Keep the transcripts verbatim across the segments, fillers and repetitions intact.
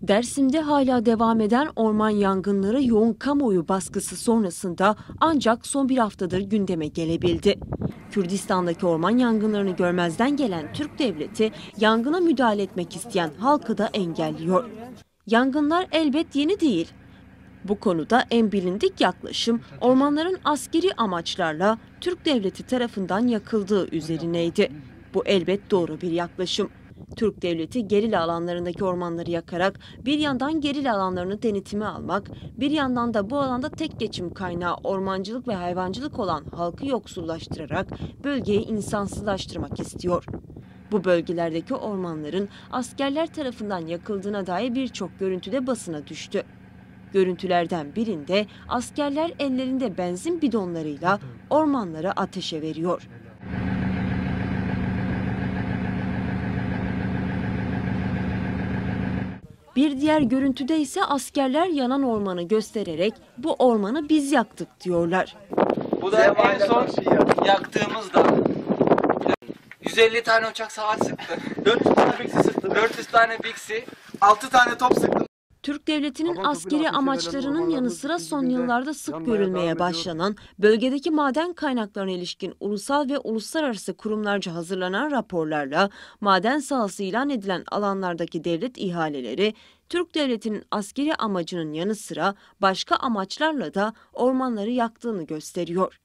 Dersim'de hala devam eden orman yangınları yoğun kamuoyu baskısı sonrasında ancak son bir haftadır gündeme gelebildi. Kürdistan'daki orman yangınlarını görmezden gelen Türk devleti yangına müdahale etmek isteyen halkı da engelliyor. Yangınlar elbet yeni değil. Bu konuda en bilindik yaklaşım ormanların askeri amaçlarla Türk devleti tarafından yakıldığı üzerineydi. Bu elbet doğru bir yaklaşım. Türk devleti gerilla alanlarındaki ormanları yakarak bir yandan gerilla alanlarını denetime almak, bir yandan da bu alanda tek geçim kaynağı ormancılık ve hayvancılık olan halkı yoksullaştırarak bölgeyi insansızlaştırmak istiyor. Bu bölgelerdeki ormanların askerler tarafından yakıldığına dair birçok görüntü de basına düştü. Görüntülerden birinde askerler ellerinde benzin bidonlarıyla ormanları ateşe veriyor. Bir diğer görüntüde ise askerler yanan ormanı göstererek bu ormanı biz yaktık diyorlar. Bu da en son yaktığımızda yüz elli tane uçak savar sıktı. dört yüz tane biksi sıktı. dört yüz tane biksi, altı tane top sıktım. Türk devletinin askeri amaçlarının yanı sıra son yıllarda sık görülmeye başlanan bölgedeki maden kaynaklarına ilişkin ulusal ve uluslararası kurumlarca hazırlanan raporlarla maden sahası ilan edilen alanlardaki devlet ihaleleri Türk devletinin askeri amacının yanı sıra başka amaçlarla da ormanları yaktığını gösteriyor.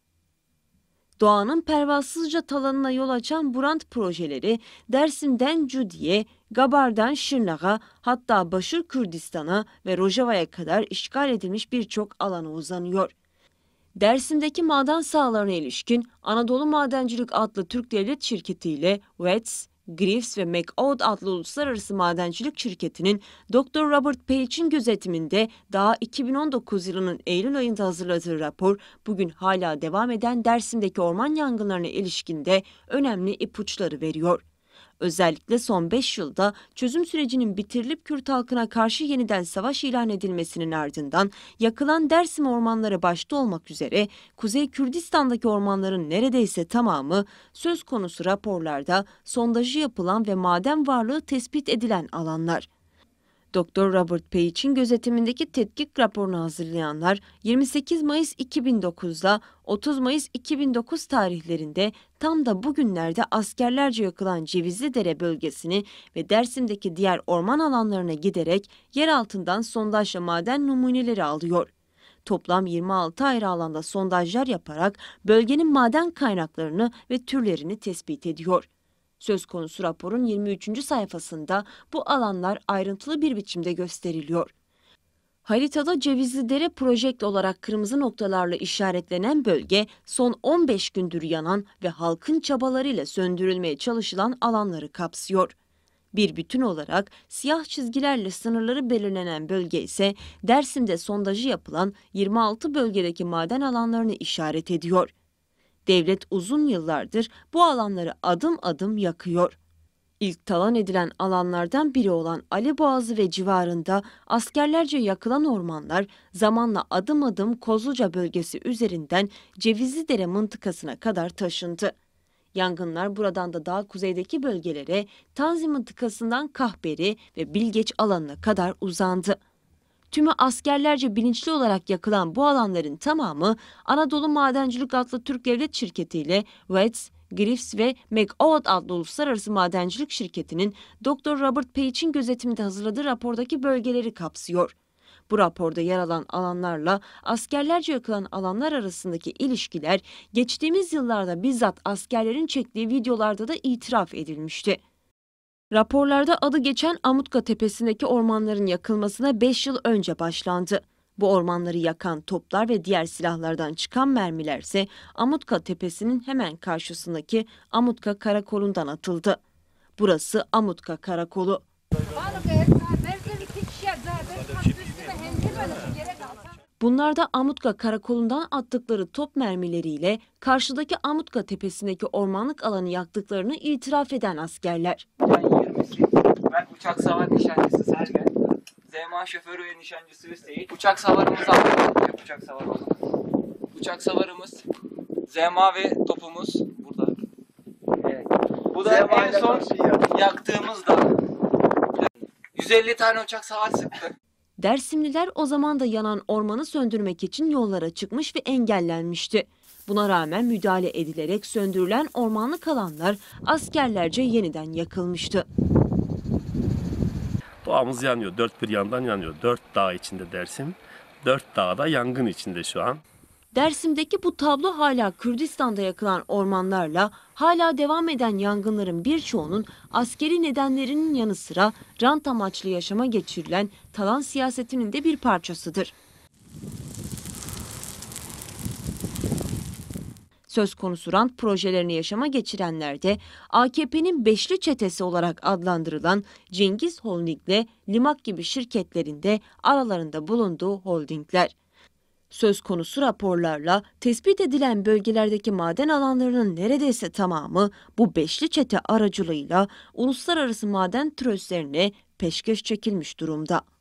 Doğanın pervasızca talanına yol açan Burant projeleri Dersim'den Cudi'ye, Gabar'dan Şırnak'a, hatta Başır Kürdistan'a ve Rojava'ya kadar işgal edilmiş birçok alana uzanıyor. Dersim'deki maden sahalarına ilişkin Anadolu Madencilik adlı Türk devlet şirketi ile W E T S, Griffs ve McAude adlı uluslararası madencilik şirketinin doktor Robert Page'in gözetiminde daha iki bin on dokuz yılının Eylül ayında hazırladığı rapor bugün hala devam eden Dersim'deki orman yangınlarına ilişkinde önemli ipuçları veriyor. Özellikle son beş yılda çözüm sürecinin bitirilip Kürt halkına karşı yeniden savaş ilan edilmesinin ardından yakılan Dersim ormanları başta olmak üzere Kuzey Kürdistan'daki ormanların neredeyse tamamı söz konusu raporlarda sondajı yapılan ve maden varlığı tespit edilen alanlar. doktor Robert Page'in gözetimindeki tetkik raporunu hazırlayanlar yirmi sekiz Mayıs iki bin dokuz'da otuz Mayıs iki bin dokuz tarihlerinde tam da bugünlerde askerlerce yakılan Cevizlidere bölgesini ve Dersim'deki diğer orman alanlarına giderek yer altından sondajla maden numuneleri alıyor. Toplam yirmi altı ayrı alanda sondajlar yaparak bölgenin maden kaynaklarını ve türlerini tespit ediyor. Söz konusu raporun yirmi üçüncü sayfasında bu alanlar ayrıntılı bir biçimde gösteriliyor. Haritada Cevizlidere Project olarak kırmızı noktalarla işaretlenen bölge son on beş gündür yanan ve halkın çabalarıyla söndürülmeye çalışılan alanları kapsıyor. Bir bütün olarak siyah çizgilerle sınırları belirlenen bölge ise Dersim'de sondajı yapılan yirmi altı bölgedeki maden alanlarını işaret ediyor. Devlet uzun yıllardır bu alanları adım adım yakıyor. İlk talan edilen alanlardan biri olan Ali Boğazı ve civarında askerlerce yakılan ormanlar zamanla adım adım Kozluca bölgesi üzerinden Cevizlidere mıntıkasına kadar taşındı. Yangınlar buradan da daha kuzeydeki bölgelere Tanzi mıntıkasından Kahperi ve Bilgeç alanına kadar uzandı. Tümü askerlerce bilinçli olarak yakılan bu alanların tamamı Anadolu Madencilik adlı Türk devlet şirketi ile W E T S, Griffs ve McAude adlı uluslararası madencilik şirketinin doktor Robert Page'in gözetiminde hazırladığı rapordaki bölgeleri kapsıyor. Bu raporda yer alan alanlarla askerlerce yakılan alanlar arasındaki ilişkiler geçtiğimiz yıllarda bizzat askerlerin çektiği videolarda da itiraf edilmişti. Raporlarda adı geçen Amutka Tepesi'ndeki ormanların yakılmasına beş yıl önce başlandı. Bu ormanları yakan toplar ve diğer silahlardan çıkan mermiler ise Amutka Tepesi'nin hemen karşısındaki Amutka Karakolu'ndan atıldı. Burası Amutka Karakolu. Bunlar da Amutka Karakolu'ndan attıkları top mermileriyle karşıdaki Amutka Tepesi'ndeki ormanlık alanı yaktıklarını itiraf eden askerler. Ben uçak savar nişancısı Sergen. Z M A şoförü ve nişancısı Hüseyin. Uçak savarımız aldı. Uçak savarı oldu. Uçak savarımız, Z M A ve topumuz burada. Evet. Bu da en son yaktığımızda yüz elli tane uçak savar sıktı. Dersimliler o zaman da yanan ormanı söndürmek için yollara çıkmış ve engellenmişti. Buna rağmen müdahale edilerek söndürülen ormanlık alanlar askerlerce yeniden yakılmıştı. Doğamız yanıyor. Dört bir yandan yanıyor. Dört dağ içinde Dersim. Dört dağda yangın içinde şu an. Dersim'deki bu tablo hala Kürdistan'da yakılan ormanlarla hala devam eden yangınların birçoğunun askeri nedenlerinin yanı sıra rant amaçlı yaşama geçirilen talan siyasetinin de bir parçasıdır. Söz konusu rant projelerini yaşama geçirenler de A K P'nin beşli çetesi olarak adlandırılan Cengiz Holding ile Limak gibi şirketlerin de aralarında bulunduğu holdingler. Söz konusu raporlarla tespit edilen bölgelerdeki maden alanlarının neredeyse tamamı bu beşli çete aracılığıyla uluslararası maden tröstlerine peşkeş çekilmiş durumda.